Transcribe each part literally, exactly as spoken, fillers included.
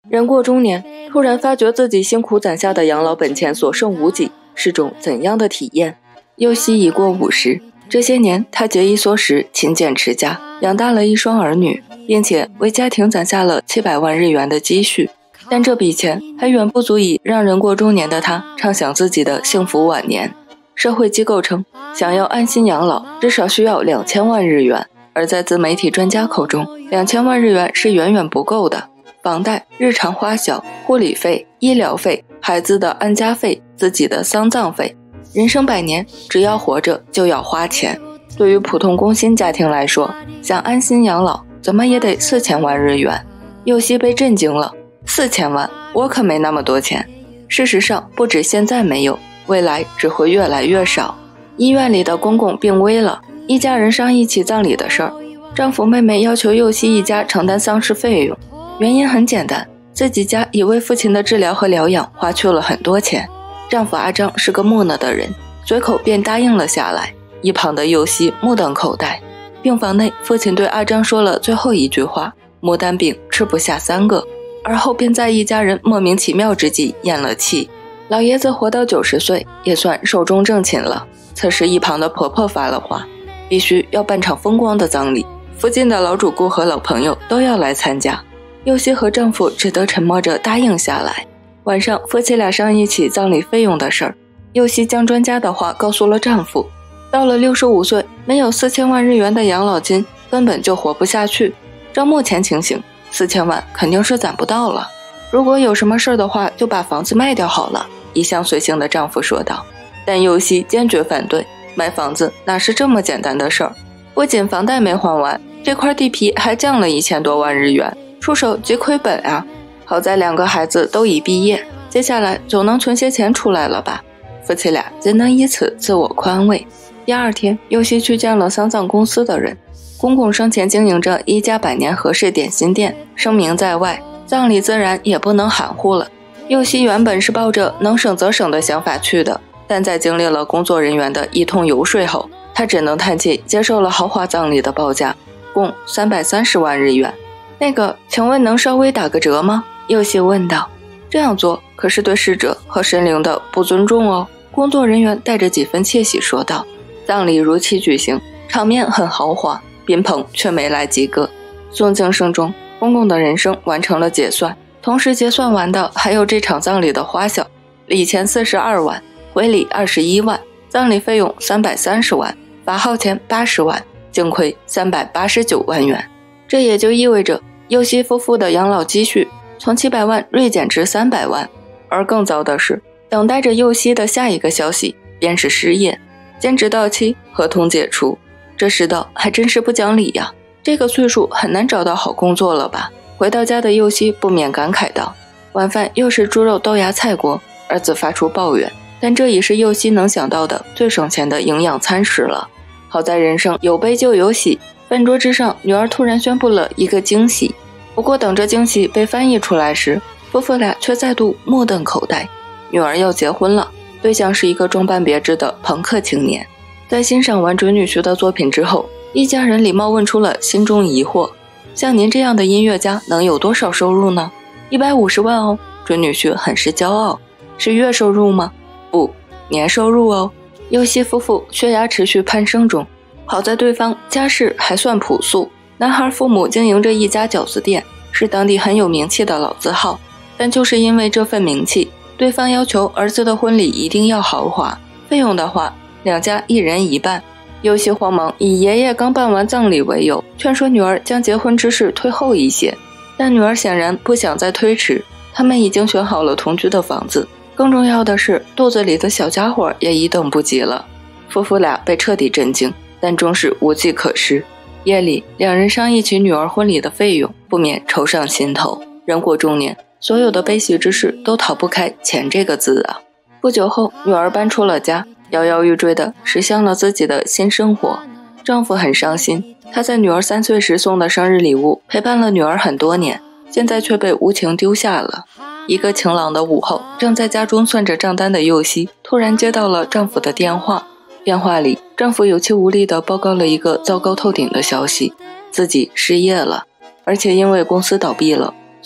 人过中年，突然发觉自己辛苦攒下的养老本钱所剩无几，是种怎样的体验？佑希已过五十，这些年他节衣缩食，勤俭持家，养大了一双儿女，并且为家庭攒下了七百万日元的积蓄。但这笔钱还远不足以让人过中年的他畅享自己的幸福晚年。社会机构称，想要安心养老，至少需要两千万日元，而在自媒体专家口中，两千万日元是远远不够的。房贷、日常花销、护理费、医疗费、孩子的安家费、自己的丧葬费，人生百年，只要活着就要花钱。对于普通工薪家庭来说，想安心养老，怎么也得四千万日元。佑希被震惊了，四千万，我可没那么多钱。事实上，不止现在没有，未来只会越来越少。医院里的公公病危了，一家人商议起葬礼的事儿。丈夫妹妹要求佑希一家承担丧事费用，原因很简单，自己家已为父亲的治疗和疗养花去了很多钱。丈夫阿张是个木讷的人，随口便答应了下来。一旁的佑希目瞪口呆。病房内，父亲对阿张说了最后一句话：牡丹饼吃不下三个，而后便在一家人莫名其妙之际咽了气。老爷子活到九十岁，也算寿终正寝了。此时一旁的婆婆发了话，必须要办场风光的葬礼，附近的老主顾和老朋友都要来参加。佑希和丈夫只得沉默着答应下来。晚上，夫妻俩商议起葬礼费用的事儿。佑希将专家的话告诉了丈夫，到了六十五岁，没有四千万日元的养老金，根本就活不下去。照目前情形，四千万肯定是攒不到了。如果有什么事儿的话，就把房子卖掉好了。一向随性的丈夫说道。但佑希坚决反对，买房子哪是这么简单的事儿？不仅房贷没还完，这块地皮还降了一千多万日元，出手即亏本啊！好在两个孩子都已毕业，接下来总能存些钱出来了吧？夫妻俩仅能以此自我宽慰。第二天，佑希去见了丧葬公司的人。公公生前经营着一家百年和式点心店，声名在外，葬礼自然也不能含糊了。佑希原本是抱着能省则省的想法去的，但在经历了工作人员的一通游说后，他只能叹气接受了豪华葬礼的报价，共三百三十万日元。那个，请问能稍微打个折吗？佑希问道。这样做可是对逝者和神灵的不尊重哦。工作人员带着几分窃喜说道。葬礼如期举行，场面很豪华，宾朋却没来几个。诵经声中，公公的人生完成了结算，同时结算完的还有这场葬礼的花销，礼钱四十二万，回礼二十一万，葬礼费用三百三十万，法号钱八十万，净亏三百八十九万元。这也就意味着佑希夫妇的养老积蓄从七百万锐减至三百万。而更糟的是，等待着佑希的下一个消息便是失业，兼职到期，合同解除。这世道还真是不讲理呀，这个岁数很难找到好工作了吧？回到家的佑希不免感慨道。晚饭又是猪肉豆芽菜锅，儿子发出抱怨，但这已是佑希能想到的最省钱的营养餐食了。好在人生有悲就有喜，饭桌之上，女儿突然宣布了一个惊喜。不过等着惊喜被翻译出来时，夫妇俩却再度目瞪口呆。女儿要结婚了，对象是一个装扮别致的朋克青年。在欣赏完准女婿的作品之后，一家人礼貌问出了心中疑惑：像您这样的音乐家能有多少收入呢？一百五十万哦。准女婿很是骄傲。是月收入吗？不，年收入哦。佑希夫妇血压持续攀升中，好在对方家世还算朴素。男孩父母经营着一家饺子店，是当地很有名气的老字号，但就是因为这份名气，对方要求儿子的婚礼一定要豪华，费用的话两家一人一半。佑希慌忙以爷爷刚办完葬礼为由，劝说女儿将结婚之事推后一些，但女儿显然不想再推迟。他们已经选好了同居的房子，更重要的是肚子里的小家伙也一等不及了。夫妇俩被彻底震惊，但终是无计可施。夜里，两人商议起女儿婚礼的费用，不免愁上心头。人过中年，所有的悲喜之事都逃不开钱这个字啊。不久后，女儿搬出了家，摇摇欲坠地驶向了自己的新生活。丈夫很伤心，他在女儿三岁时送的生日礼物陪伴了女儿很多年，现在却被无情丢下了。一个晴朗的午后，正在家中算着账单的佑希突然接到了丈夫的电话。电话里，丈夫有气无力地报告了一个糟糕透顶的消息：自己失业了，而且因为公司倒闭了，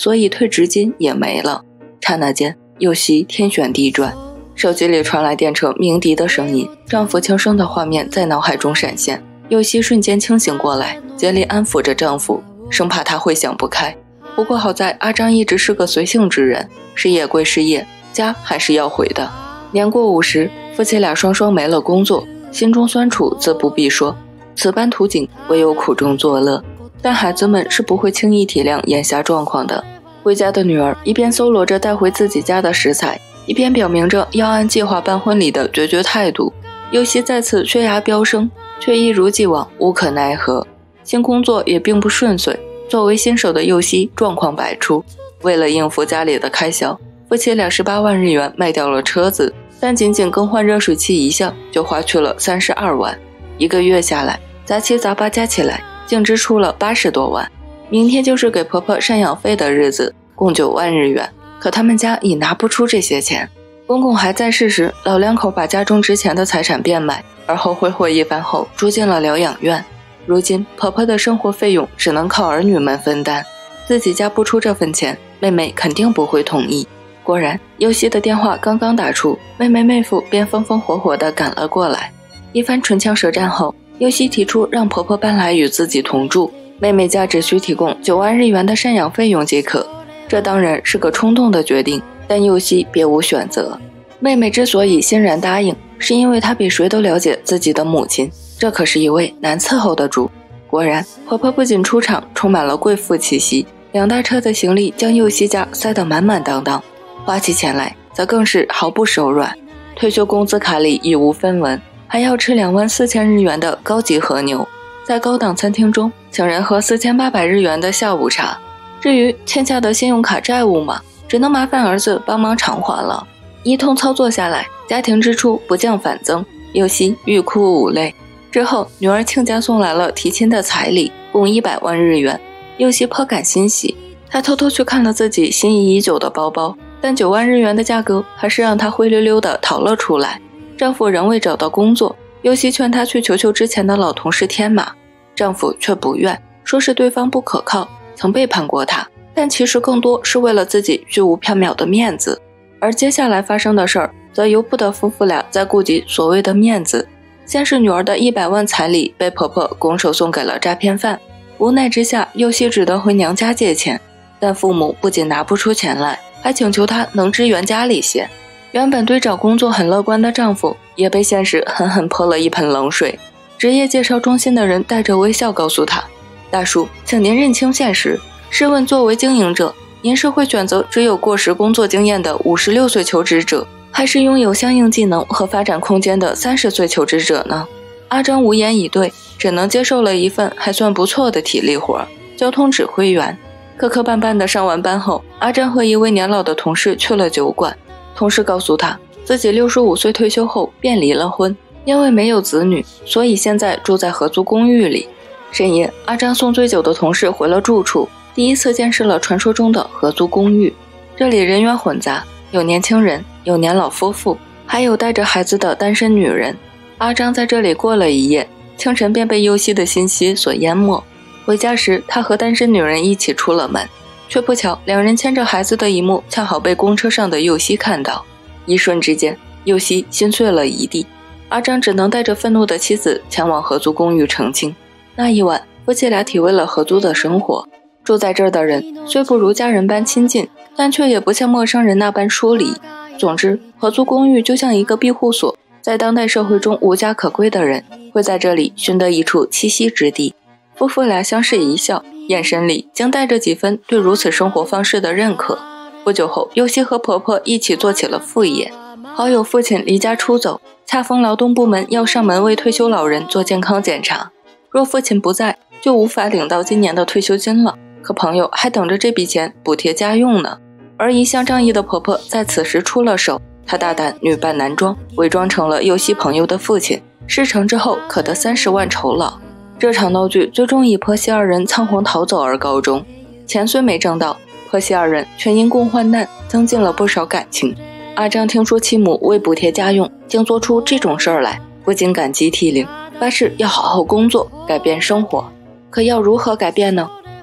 所以退职金也没了。刹那间，右膝天旋地转，手机里传来电车鸣笛的声音，丈夫轻声的画面在脑海中闪现。右膝瞬间清醒过来，竭力安抚着丈夫，生怕他会想不开。不过好在阿张一直是个随性之人，事业归事业，家还是要回的。年过五十，夫妻俩双双没了工作，心中酸楚自不必说，此般途径唯有苦中作乐。但孩子们是不会轻易体谅眼下状况的。回家的女儿一边搜罗着带回自己家的食材，一边表明着要按计划办婚礼的决绝态度。右膝再次血压飙升，却一如既往无可奈何。新工作也并不顺遂，作为新手的右膝状况百出。为了应付家里的开销，夫妻俩十八万日元卖掉了车子，但仅仅更换热水器一项就花去了三十二万。一个月下来，杂七杂八加起来净支出了八十多万。明天就是给婆婆赡养费的日子，共九万日元，可他们家已拿不出这些钱。公公还在世时，老两口把家中值钱的财产变卖，而后挥霍一番后住进了疗养院。如今婆婆的生活费用只能靠儿女们分担，自己家不出这份钱，妹妹肯定不会同意。果然，右膝的电话刚刚打出，妹妹妹夫便风风火火地赶了过来。一番唇枪舌战后，右膝提出让婆婆搬来与自己同住，妹妹家只需提供九万日元的赡养费用即可。这当然是个冲动的决定，但右膝别无选择。妹妹之所以欣然答应，是因为她比谁都了解自己的母亲，这可是一位难伺候的主。果然，婆婆不仅出场充满了贵妇气息，两大车的行李将右膝家塞得满满当当，花起钱来则更是毫不手软。退休工资卡里已无分文，还要吃两万四千日元的高级和牛，在高档餐厅中请人喝四千八百日元的下午茶。至于欠下的信用卡债务嘛，只能麻烦儿子帮忙偿还了。一通操作下来，家庭支出不降反增，右膝欲哭无泪。之后，女儿亲家送来了提亲的彩礼，共一百万日元。右膝颇感欣喜，她偷偷去看了自己心仪已久的包包，但九万日元的价格还是让她灰溜溜地逃了出来。丈夫仍未找到工作，右膝劝她去求求之前的老同事天马，丈夫却不愿，说是对方不可靠，曾背叛过她，但其实更多是为了自己虚无缥缈的面子。而接下来发生的事儿，则由不得夫妇俩在顾及所谓的面子。先是女儿的一百万彩礼被婆婆拱手送给了诈骗犯，无奈之下，右膝只得回娘家借钱，但父母不仅拿不出钱来，还请求她能支援家里些。原本对找工作很乐观的丈夫，也被现实狠狠泼了一盆冷水。职业介绍中心的人带着微笑告诉他：大叔，请您认清现实，试问作为经营者，您是会选择只有过时工作经验的五十六岁求职者，还是拥有相应技能和发展空间的三十岁求职者呢？阿张无言以对，只能接受了一份还算不错的体力活，交通指挥员。磕磕绊绊的上完班后，阿张和一位年老的同事去了酒馆。同事告诉他，自己六十五岁退休后便离了婚，因为没有子女，所以现在住在合租公寓里。深夜，阿张送醉酒的同事回了住处，第一次见识了传说中的合租公寓。这里人员混杂，有年轻人，有年老夫妇，还有带着孩子的单身女人。阿张在这里过了一夜，清晨便被右膝的信息所淹没。回家时，他和单身女人一起出了门，却不巧两人牵着孩子的一幕恰好被公车上的右膝看到。一瞬之间，右膝心碎了一地。阿张只能带着愤怒的妻子前往合租公寓澄清。那一晚，夫妻俩体味了合租的生活。住在这儿的人虽不如家人般亲近，但却也不像陌生人那般疏离。总之，合租公寓就像一个庇护所，在当代社会中无家可归的人会在这里寻得一处栖息之地。夫妇俩相视一笑，眼神里竟带着几分对如此生活方式的认可。不久后，右膝和婆婆一起做起了副业。好友父亲离家出走，恰逢劳动部门要上门为退休老人做健康检查，若父亲不在，就无法领到今年的退休金了。可朋友还等着这笔钱补贴家用呢。而一向仗义的婆婆在此时出了手，她大胆女扮男装，伪装成了右膝朋友的父亲，事成之后可得三十万酬劳。这场闹剧最终以婆媳二人仓皇逃走而告终。钱虽没挣到，婆媳二人却因共患难增进了不少感情。阿张听说妻母为补贴家用竟做出这种事儿来，不禁感激涕零，发誓要好好工作，改变生活。可要如何改变呢？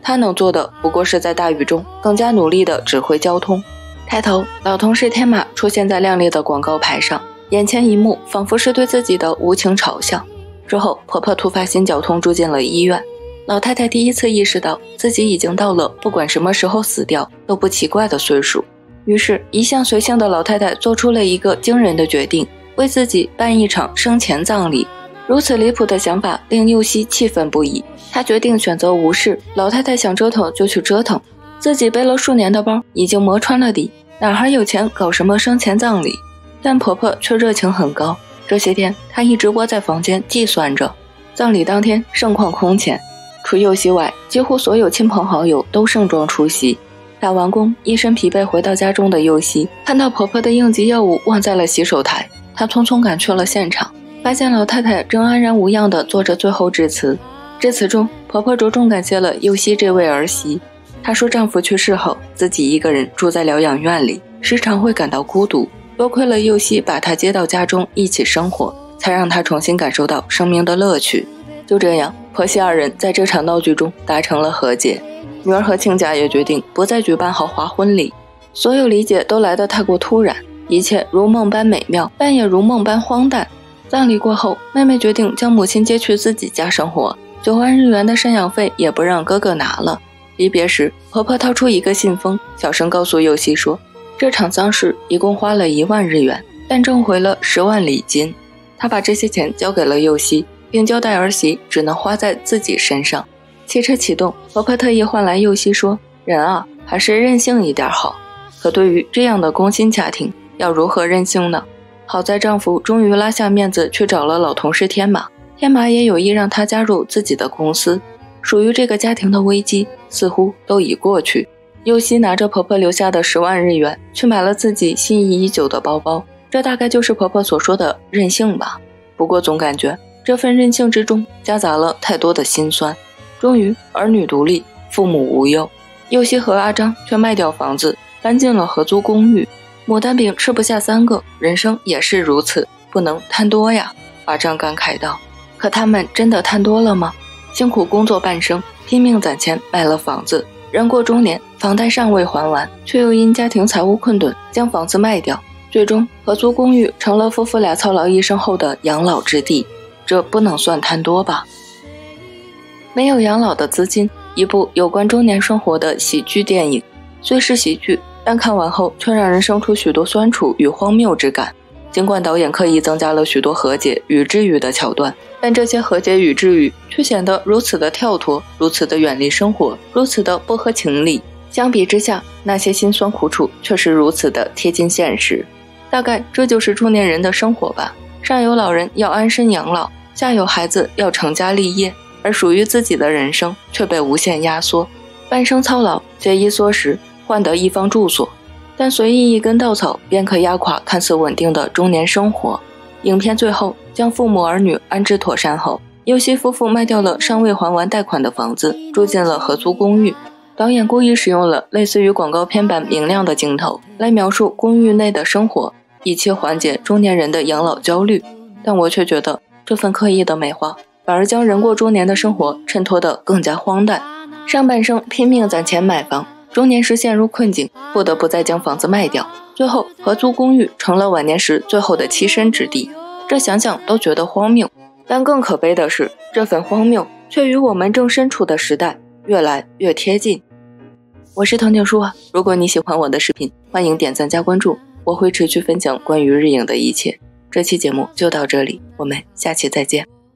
他能做的不过是在大雨中更加努力地指挥交通。抬头，老同事天马出现在亮丽的广告牌上，眼前一幕仿佛是对自己的无情嘲笑。之后，婆婆突发心绞痛住进了医院。老太太第一次意识到自己已经到了不管什么时候死掉都不奇怪的岁数，于是一向随性的老太太做出了一个惊人的决定，为自己办一场生前葬礼。如此离谱的想法令佑希气愤不已，她决定选择无视，老太太想折腾就去折腾，自己背了数年的包已经磨穿了底，哪还有钱搞什么生前葬礼？但婆婆却热情很高，这些天她一直窝在房间计算着。葬礼当天盛况空前，除佑希外，几乎所有亲朋好友都盛装出席。打完工，一身疲惫回到家中的佑希，看到婆婆的应急药物忘在了洗手台，她匆匆赶去了现场，发现老太太正安然无恙地做着最后致辞。致辞中，婆婆着重感谢了佑希这位儿媳。她说丈夫去世后，自己一个人住在疗养院里，时常会感到孤独，多亏了佑希把她接到家中一起生活，才让她重新感受到生命的乐趣。就这样，婆媳二人在这场闹剧中达成了和解。女儿和亲家也决定不再举办豪华婚礼，所有理解都来得太过突然，一切如梦般美妙，但也如梦般荒诞。葬礼过后，妹妹决定将母亲接去自己家生活，九万日元的赡养费也不让哥哥拿了。离别时，婆婆掏出一个信封，小声告诉佑希说，这场丧事一共花了一万日元，但挣回了十万礼金。她把这些钱交给了佑希，并交代儿媳只能花在自己身上。汽车启动，婆婆特意唤来佑希说，人啊，还是任性一点好。可对于这样的工薪家庭，要如何任性呢？好在丈夫终于拉下面子去找了老同事天马，天马也有意让他加入自己的公司。属于这个家庭的危机似乎都已过去。佑希拿着婆婆留下的十万日元去买了自己心仪已久的包包，这大概就是婆婆所说的任性吧。不过总感觉这份任性之中夹杂了太多的心酸。终于儿女独立，父母无忧，佑希和阿张却卖掉房子搬进了合租公寓。牡丹饼吃不下三个，人生也是如此，不能贪多呀，阿张感慨道。可他们真的贪多了吗？辛苦工作半生，拼命攒钱买了房子，人过中年，房贷尚未还完，却又因家庭财务困顿将房子卖掉，最终合租公寓成了夫妇俩操劳一生后的养老之地。这不能算贪多吧？没有养老的资金，一部有关中年生活的喜剧电影，虽是喜剧，但看完后却让人生出许多酸楚与荒谬之感。尽管导演刻意增加了许多和解与治愈的桥段，但这些和解与治愈却显得如此的跳脱，如此的远离生活，如此的不合情理。相比之下，那些辛酸苦楚却是如此的贴近现实。大概这就是中年人的生活吧。上有老人要安身养老，下有孩子要成家立业，而属于自己的人生却被无限压缩。半生操劳，节衣缩食，换得一方住所，但随意一根稻草便可压垮看似稳定的中年生活。影片最后将父母儿女安置妥善后，佑希夫妇卖掉了尚未还完贷款的房子，住进了合租公寓。导演故意使用了类似于广告片般明亮的镜头来描述公寓内的生活，以期缓解中年人的养老焦虑。但我却觉得这份刻意的美化反而将人过中年的生活衬托得更加荒诞。上半生拼命攒钱买房，中年时陷入困境，不得不再将房子卖掉，最后合租公寓成了晚年时最后的栖身之地。这想想都觉得荒谬，但更可悲的是，这份荒谬却与我们正身处的时代越来越贴近。我是藤井树啊，如果你喜欢我的视频，欢迎点赞加关注，我会持续分享关于日影的一切。这期节目就到这里，我们下期再见。